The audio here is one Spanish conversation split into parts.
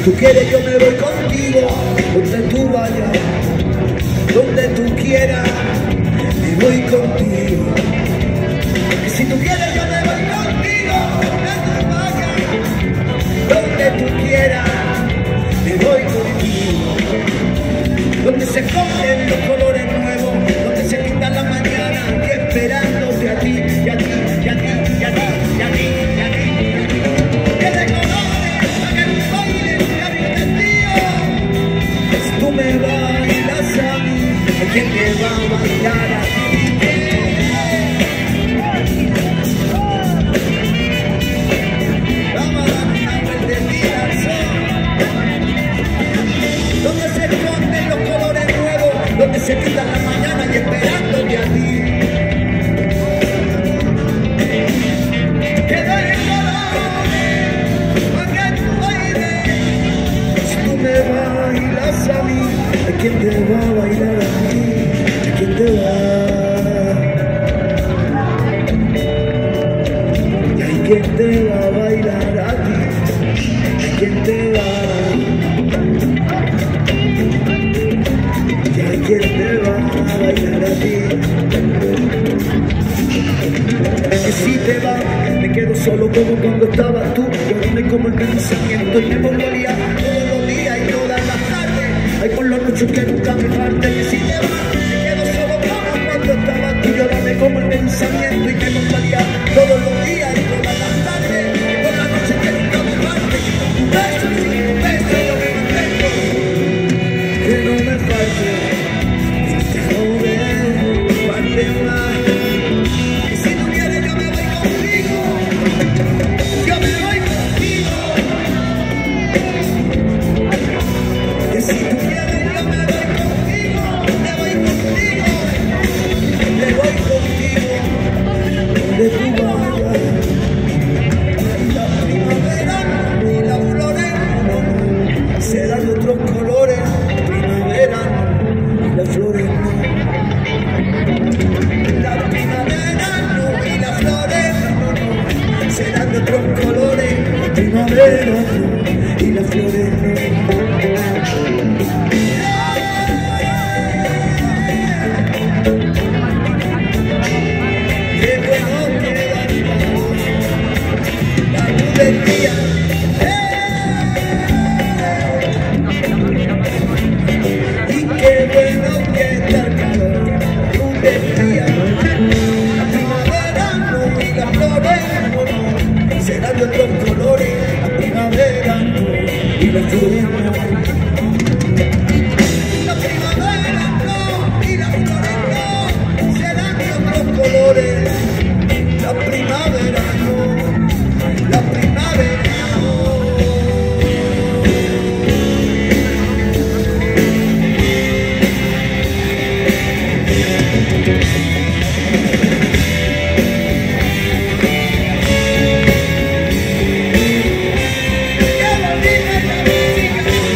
tú quieres yo me voy contigo, donde tú vayas, donde tú quieras, me voy contigo. Y si tú quieres yo me voy contigo, donde tú vayas, donde tú quieras, me voy contigo. Donde se esconden los colores nuevos, donde se pinta la mañana, y esperándote a ti, y a ti, y a ti, y a ti, y a ti, y a ti. Que de colores hagan un baile de arrepentido. Pues tú me bailas a mí, ¿quién te va a bailar a ti? Vamos a dar una vueltecita al sol. Donde se esconden los colores nuevos, donde se quitan la mañana y esperándote a ti. Que de colores hagan un baile. Si tú me bailas a mí, ¿a quién te va a bailar a ti? ¿A quién te va? ¿Y a quién te va a bailar a ti? ¿A quién te va? ¿Y a quién te va a bailar a ti? Que si te va, me quedo solo como cuando estabas tú. Yo como el pensamiento y me pongo a liar todos los días y todas las tardes. Hay por las noches que nunca me falte. Que si te va, me quedo solo como cuando estabas tú. Yo como el pensamiento y me pongo a liar todos los días y todas las tardes. Hay por las noches que nunca me falte. Un beso y un beso yo me mantengo. Que no me falte. Que no me falte más. Y si tú quieres yo me voy contigo. Yo me voy contigo. Que si tú quieres yo me voy contigo. Me voy contigo. Me voy contigo. Donde tú vayas. Y la primavera y las flores no serán de otros colores. Primavera y las flores no. La primavera no y las flores no serán de otros colores. Primavera no y las flores no. Qué bueno queda la luz del día. Y qué bueno que está el calor, la luz del día. La primavera no y las flores no serán de otros colores. La primavera no y las flores no. La primavera no y las flores no serán de otros colores. La primavera no, la primavera no. Qué bonita es la música.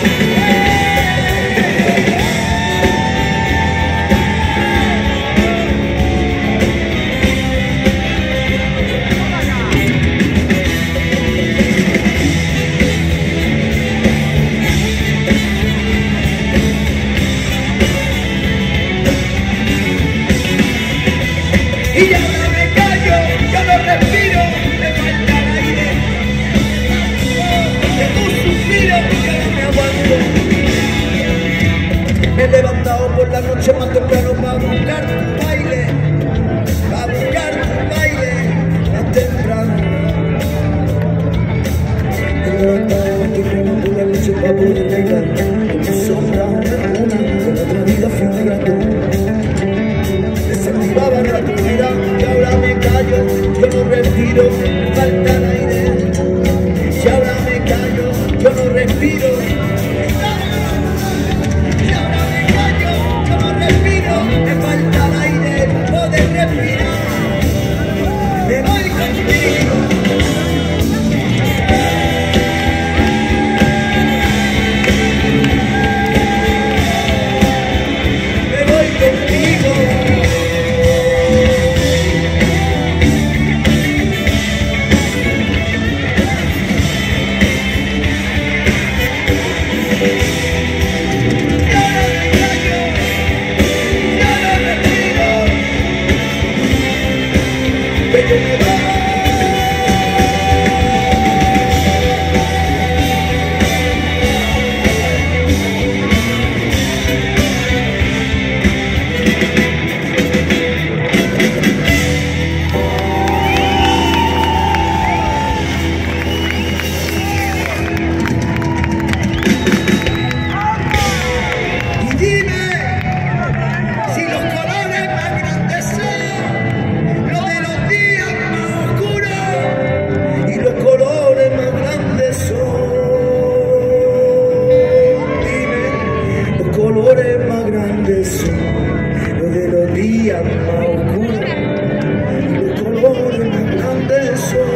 Más grandes son los de los días más oscuros y los colores más grandes son.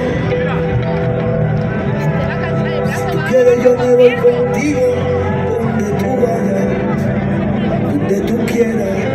Si tú quieres yo me voy contigo donde tú vayas, donde tú quieras.